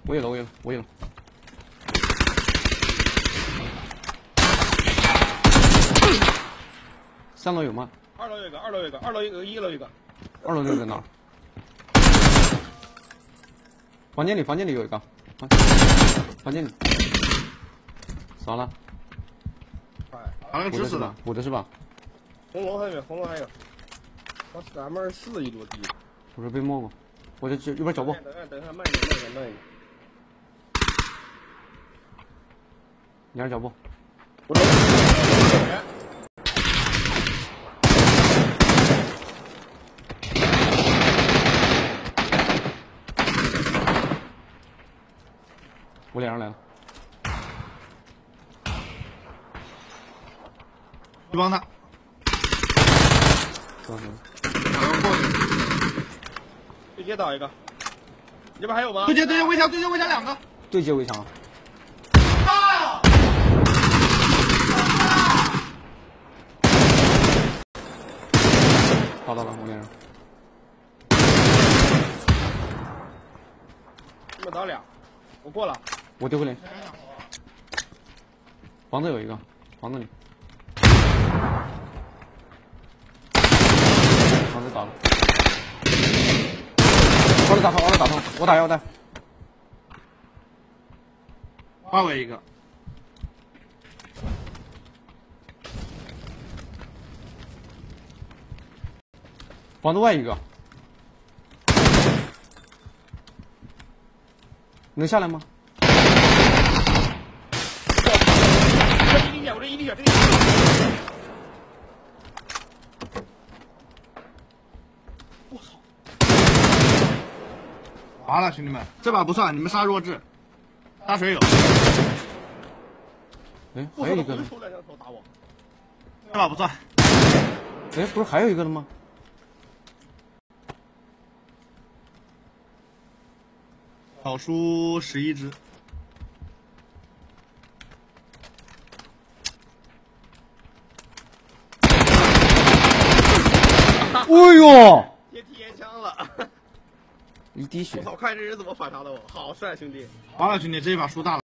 我有了。3楼有吗 ？2楼有一个，1楼有一个，1楼有一个。 2楼在哪儿？房间里有一个，房间里。扫了。 好像直死了， 补的是吧？ 红楼还有。咱们4一多低。 我这被摸过，我这右边脚步。 等一下，慢一点。 2人脚步。 我这。 我2人来了。 去帮他。 行。 对接倒一个。你这边还有吗？ 对接围墙2个。 对接围墙。打到了，我2人。 这么倒俩，我过了。 我丢回来。房子有一个，房子里。房子打了。我打通，我打腰带。 换我一个。 房子外一个。能下来吗？ 我这一滴血，我操！ 完了，兄弟们，这把不算，你们杀弱智，杀水友。 哎，还有一个呢。 这把不算。 哎，不是还有一个了吗？ 少输11只。 哎呦！ 接体验枪了， 一滴血。 我操！看这人怎么反杀的我，好帅，兄弟！ 完了，兄弟，这一把输大了。